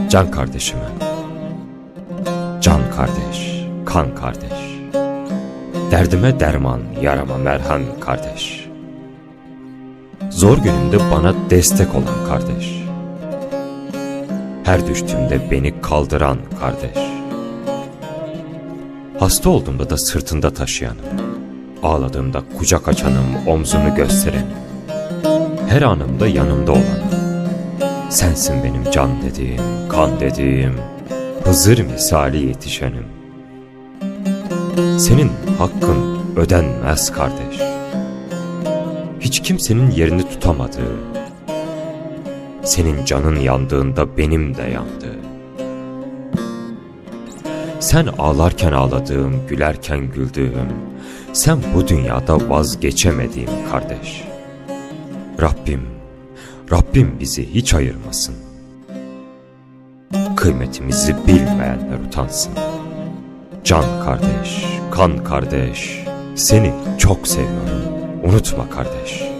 Can kardeşime, can kardeş, kan kardeş, derdime derman, yarama merhem kardeş, zor günümde bana destek olan kardeş, her düştüğümde beni kaldıran kardeş, hasta olduğumda da sırtında taşıyanım, ağladığımda kucak açanım, omzunu gösterenim, her anımda yanımda olanım. Sensin benim can dediğim, kan dediğim, Hızır misali yetişenim. Senin hakkın ödenmez kardeş. Hiç kimsenin yerini tutamadığı, senin canın yandığında benim de yandı. Sen ağlarken ağladığım, gülerken güldüğüm, sen bu dünyada vazgeçemediğim kardeş. Rabbim bizi hiç ayırmasın. Kıymetimizi bilmeyenler utansın. Can kardeş, kan kardeş, seni çok seviyorum. Unutma kardeş.